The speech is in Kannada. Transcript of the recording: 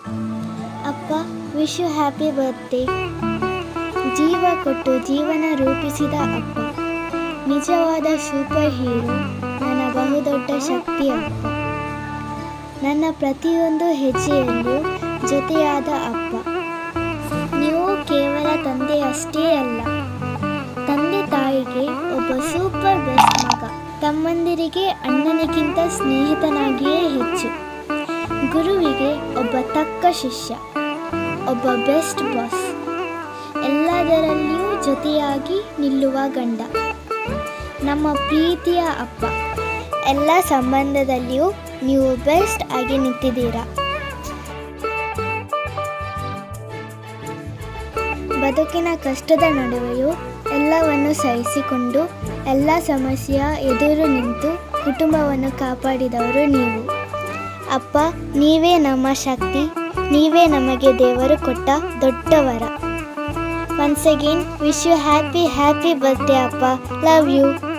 ಅಪ್ಪ, ವಿಶ್ ಯು ಹ್ಯಾಪಿ ಬರ್ತ್ಡೇ. ಜೀವ ಕೊಟ್ಟು ಜೀವನ ರೂಪಿಸಿದ ಅಪ್ಪ, ನಿಜವಾದ ಸೂಪರ್ ಹೀರೋ, ನನ್ನ ಬಹುದೊಡ್ಡ ಶಕ್ತಿ ಅಪ್ಪ. ನನ್ನ ಪ್ರತಿಯೊಂದು ಹೆಜ್ಜೆಯಲ್ಲೂ ಜೊತೆಯಾದ ಅಪ್ಪ. ನೀವು ಕೇವಲ ತಂದೆ ಅಷ್ಟೇ ಅಲ್ಲ, ತಂದೆ ತಾಯಿಗೆ ಒಬ್ಬ ಸೂಪರ್ ಬೆಸ್ಟ್ ಮಗ, ತಮ್ಮಂದಿರಿಗೆ ಅಣ್ಣನಿಗಿಂತ ಸ್ನೇಹಿತನಾಗಿಯೇ ಹೆಚ್ಚು, ಗುರುವಿಗೆ ಒಬ್ಬ ತಕ್ಕ ಶಿಷ್ಯ, ಒಬ್ಬ ಬೆಸ್ಟ್ ಬಾಸ್, ಎಲ್ಲದರಲ್ಲಿಯೂ ಜೊತೆಯಾಗಿ ನಿಲ್ಲುವ ಗಂಡ, ನಮ್ಮ ಪ್ರೀತಿಯ ಅಪ್ಪ. ಎಲ್ಲ ಸಂಬಂಧದಲ್ಲಿಯೂ ನೀವು ಬೆಸ್ಟ್ ಆಗಿ ನಿಂತಿದ್ದೀರಾ. ಬದುಕಿನ ಕಷ್ಟದ ನಡುವೆಯೂ ಎಲ್ಲವನ್ನು ಸಹಿಸಿಕೊಂಡು ಎಲ್ಲ ಸಮಸ್ಯೆಯ ಎದುರು ನಿಂತು ಕುಟುಂಬವನ್ನು ಕಾಪಾಡಿದವರು ನೀವು. ಅಪ್ಪ, ನೀವೇ ನಮ್ಮ ಶಕ್ತಿ, ನೀವೇ ನಮಗೆ ದೇವರು ಕೊಟ್ಟ ದೊಡ್ಡ ವರ. Once again wish you happy birthday ಅಪ್ಪ. Love you.